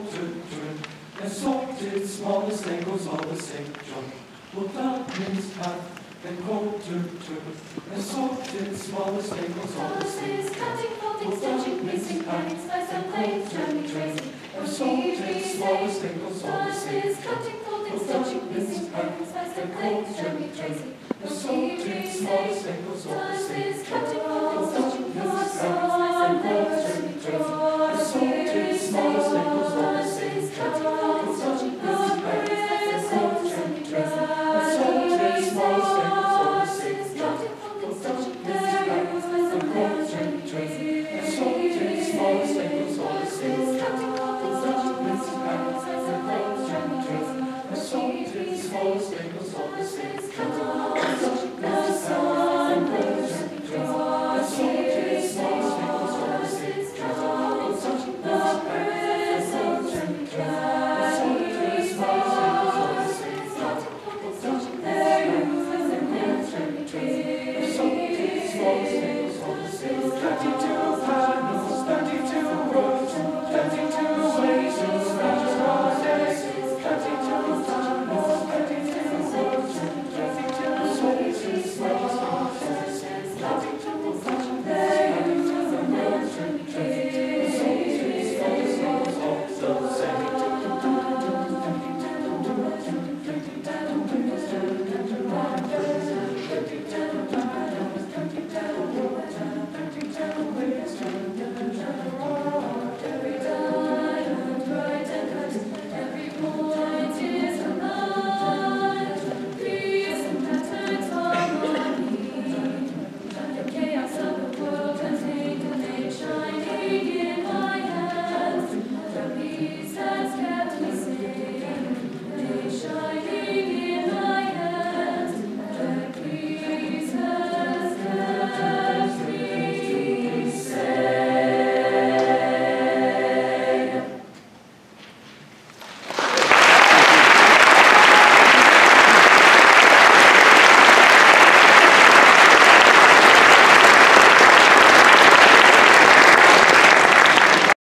coated, turned, assorted, smallest ankles, all the same joint. Pulled up his hat, then coated, turned, assorted, smallest ankles, all the same joint. Cutting, folding, stitching, mixing, cutting, slice and plate, jamming, tracing. Assorted, smallest ankles, all the same joint. Cutting, folding, stitching, mixing, cutting, slice and plate, jamming, tracing.